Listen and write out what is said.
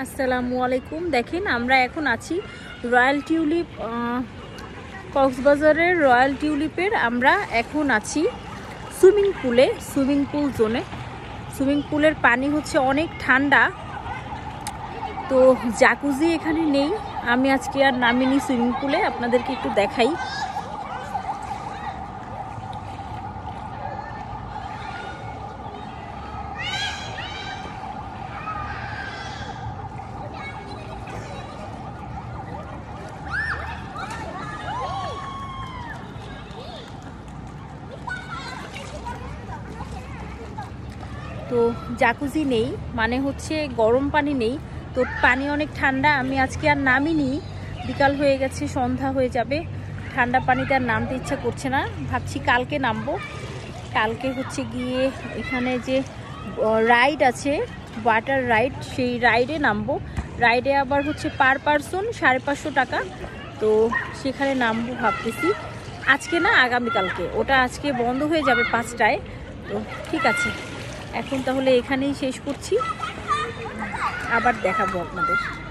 আসসালামু আলাইকুম। দেখেন আমরা এখন আছি রয়্যাল টিউলিপ, কক্সবাজারের রয়্যাল টিউলিপের আমরা এখন আছি সুইমিং পুলে, সুইমিং পুল জোনে। সুইমিং পুলের পানি হচ্ছে অনেক ঠান্ডা, তো জাকুজি এখানে নেই। আমি আজকে আর নামিনি সুইমিং পুলে, আপনাদেরকে একটু দেখাই। তো জাকুজি নেই, মানে হচ্ছে গরম পানি নেই, তো পানি অনেক ঠান্ডা। আমি আজকে আর নামিনি, বিকাল হয়ে গেছে, সন্ধ্যা হয়ে যাবে, ঠান্ডা পানিতে আর নামতে ইচ্ছা করছে না। ভাবছি কালকে নামবো। কালকে হচ্ছে গিয়ে এখানে যে রাইড আছে, ওয়াটার রাইড, সেই রাইডে নামবো। রাইডে আবার হচ্ছে পার পারসন 550 টাকা, তো সেখানে নামবো ভাবতেছি। আজকে না, আগামীকালকে। ওটা আজকে বন্ধ হয়ে যাবে 5টায়। তো ঠিক আছে, এখন তাহলে এখানেই শেষ করছি, আবার দেখাবো আপনাদের।